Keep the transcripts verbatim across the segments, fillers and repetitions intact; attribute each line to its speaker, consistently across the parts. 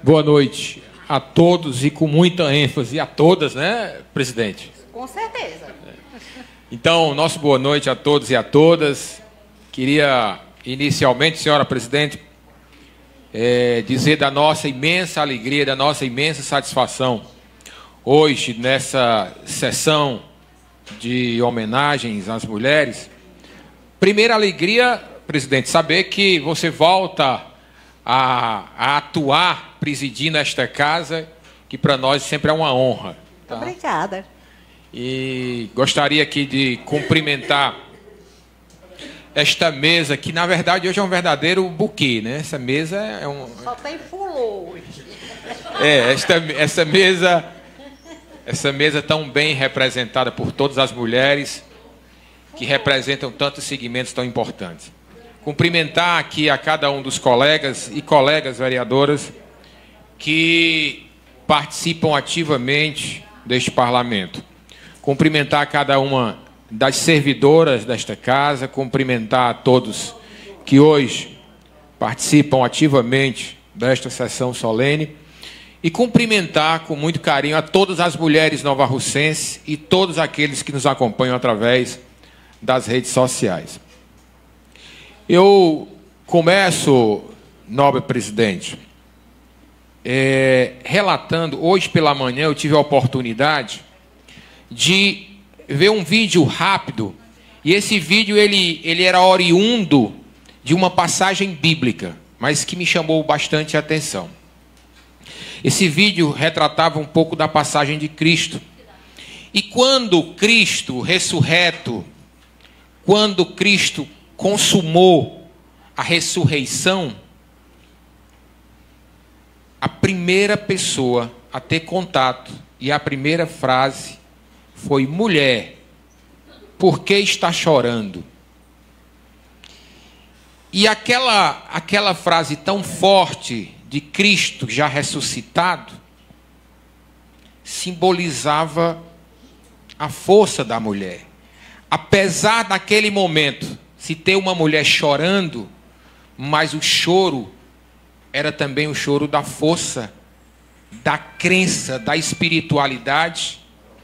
Speaker 1: Boa noite a todos e com muita ênfase a todas, né, presidente?
Speaker 2: Com certeza.
Speaker 1: Então, nosso boa noite a todos e a todas. Queria, inicialmente, senhora presidente, é, dizer da nossa imensa alegria, da nossa imensa satisfação, hoje, nessa sessão de homenagens às mulheres. Primeira alegria, presidente, saber que você volta a, a atuar presidindo esta casa, que para nós sempre é uma honra. Tá?
Speaker 2: Obrigada.
Speaker 1: E gostaria aqui de cumprimentar esta mesa, que na verdade hoje é um verdadeiro buquê, né? Essa mesa é um...
Speaker 2: Só tem fulô hoje.
Speaker 1: É, esta, essa mesa, essa mesa tão bem representada por todas as mulheres, que representam tantos segmentos tão importantes. Cumprimentar aqui a cada um dos colegas e colegas vereadoras que participam ativamente deste parlamento. Cumprimentar a cada uma das servidoras desta casa, cumprimentar a todos que hoje participam ativamente desta sessão solene e cumprimentar com muito carinho a todas as mulheres novarrocenses e todos aqueles que nos acompanham através das redes sociais. Eu começo, nobre presidente, é, relatando, hoje pela manhã eu tive a oportunidade de ver um vídeo rápido, e esse vídeo ele, ele era oriundo de uma passagem bíblica, mas que me chamou bastante a atenção. Esse vídeo retratava um pouco da passagem de Cristo. E quando Cristo ressurreto, quando Cristo consumou a ressurreição, a primeira pessoa a ter contato e a primeira frase foi: mulher, por que está chorando? E aquela, aquela frase tão forte de Cristo já ressuscitado simbolizava a força da mulher. Apesar daquele momento se ter uma mulher chorando, mas o choro era também o choro da força, da crença, da espiritualidade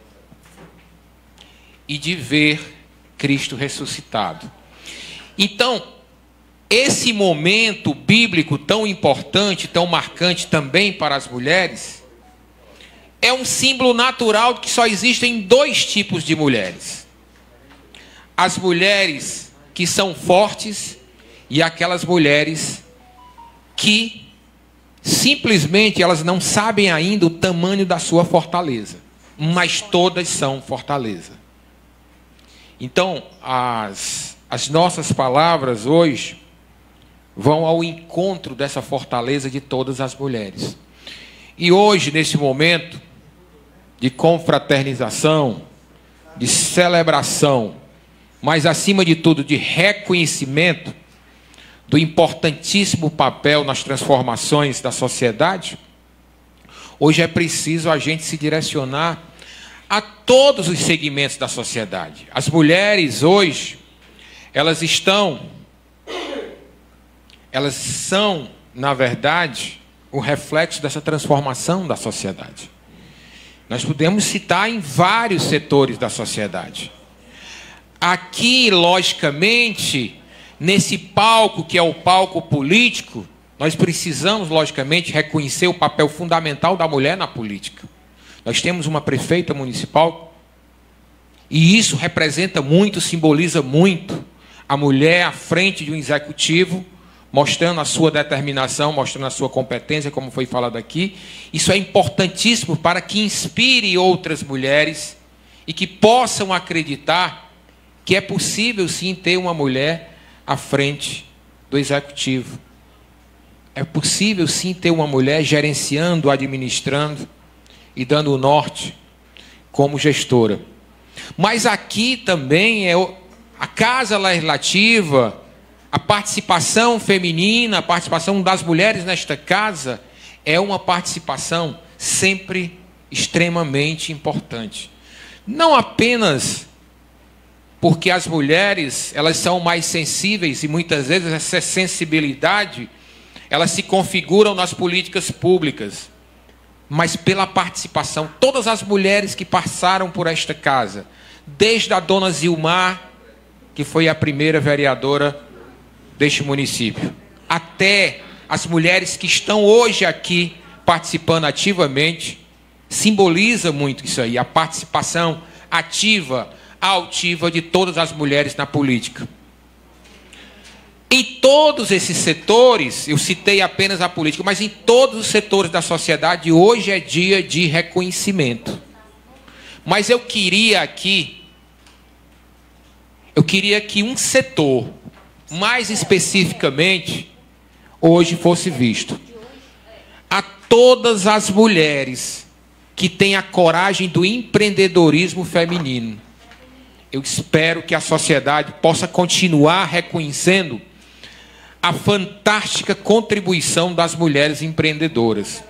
Speaker 1: e de ver Cristo ressuscitado. Então, esse momento bíblico tão importante, tão marcante também para as mulheres, é um símbolo natural de que só existem dois tipos de mulheres: as mulheres que são fortes e aquelas mulheres que simplesmente elas não sabem ainda o tamanho da sua fortaleza, mas todas são fortaleza. Então, as, as nossas palavras hoje vão ao encontro dessa fortaleza de todas as mulheres. E hoje, nesse momento de confraternização, de celebração, mas acima de tudo de reconhecimento do importantíssimo papel nas transformações da sociedade, hoje é preciso a gente se direcionar a todos os segmentos da sociedade. As mulheres hoje, elas estão, elas são, na verdade, o reflexo dessa transformação da sociedade. Nós podemos citar em vários setores da sociedade. Aqui, logicamente, nesse palco que é o palco político, nós precisamos, logicamente, reconhecer o papel fundamental da mulher na política. Nós temos uma prefeita municipal e isso representa muito, simboliza muito a mulher à frente de um executivo, mostrando a sua determinação, mostrando a sua competência, como foi falado aqui. Isso é importantíssimo para que inspire outras mulheres e que possam acreditar que é possível sim ter uma mulher à frente do executivo. É possível sim ter uma mulher gerenciando, administrando e dando o norte como gestora. Mas aqui também é a Casa Legislativa, a participação feminina, a participação das mulheres nesta casa é uma participação sempre extremamente importante. Não apenas porque as mulheres elas são mais sensíveis e muitas vezes essa sensibilidade elas se configuram nas políticas públicas, mas pela participação. Todas as mulheres que passaram por esta casa, desde a dona Zilmar, que foi a primeira vereadora deste município, até as mulheres que estão hoje aqui participando ativamente, simboliza muito isso aí, a participação ativa, altiva de todas as mulheres na política. Em todos esses setores, eu citei apenas a política, mas em todos os setores da sociedade, hoje é dia de reconhecimento. Mas eu queria aqui, eu queria que um setor, mais especificamente, hoje fosse visto. A todas as mulheres que têm a coragem do empreendedorismo feminino. Eu espero que a sociedade possa continuar reconhecendo a fantástica contribuição das mulheres empreendedoras.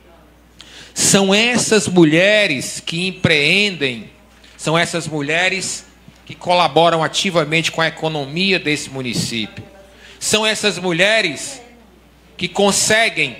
Speaker 1: São essas mulheres que empreendem, são essas mulheres que colaboram ativamente com a economia desse município. São essas mulheres que conseguem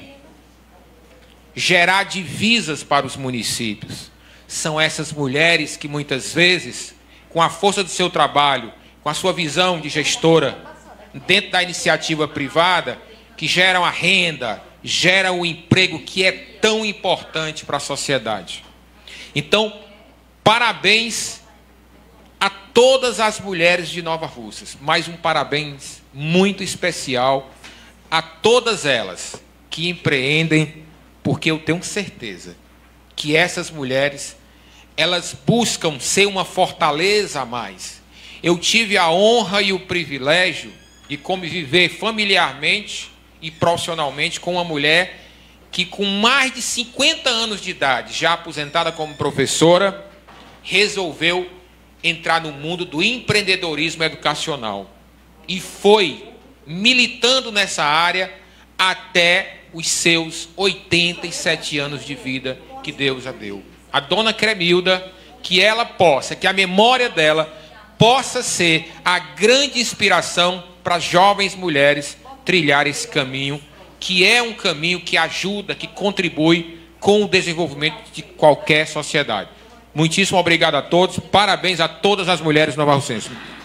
Speaker 1: gerar divisas para os municípios. São essas mulheres que muitas vezes, com a força do seu trabalho, com a sua visão de gestora, dentro da iniciativa privada, que geram a renda, geram o emprego que é tão importante para a sociedade. Então, parabéns a todas as mulheres de Nova Russas. Mais um parabéns muito especial a todas elas que empreendem, porque eu tenho certeza que essas mulheres, elas buscam ser uma fortaleza a mais. Eu tive a honra e o privilégio de conviver familiarmente e profissionalmente com uma mulher que, com mais de cinquenta anos de idade, já aposentada como professora, resolveu entrar no mundo do empreendedorismo educacional. E foi militando nessa área até os seus oitenta e sete anos de vida que Deus a deu. A dona Cremilda, que ela possa, que a memória dela possa ser a grande inspiração para as jovens mulheres trilhar esse caminho, que é um caminho que ajuda, que contribui com o desenvolvimento de qualquer sociedade. Muitíssimo obrigado a todos, parabéns a todas as mulheres novarrocenses.